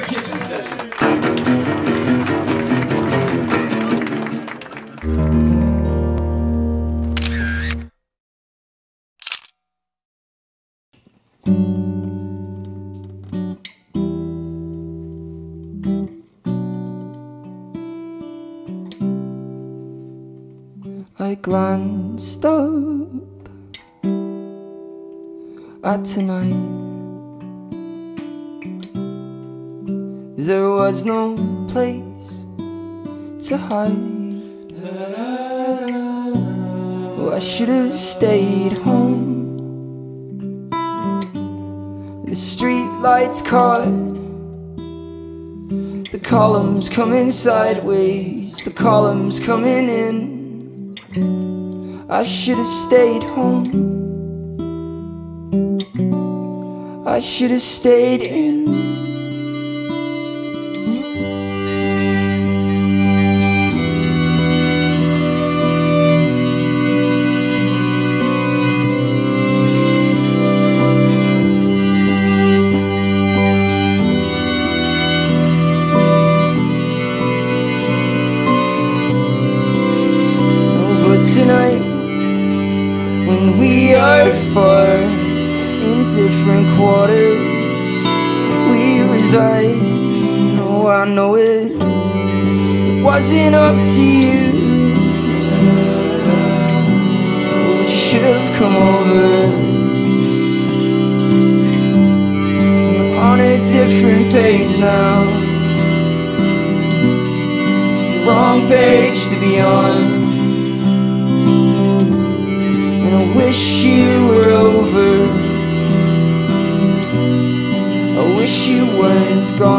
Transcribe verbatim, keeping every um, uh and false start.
Kitchen Session. I glanced up at tonight. There was no place to hide. Oh, I should have stayed home. The street lights caught the columns coming sideways, the columns coming in. I should have stayed home. I should have stayed in. Tonight, when we are far in different quarters, we reside. No, I know it, it wasn't up to you. Oh, you should have come over. We're on a different page now. It's the wrong page to be on. I wish you were over. I wish you weren't gone.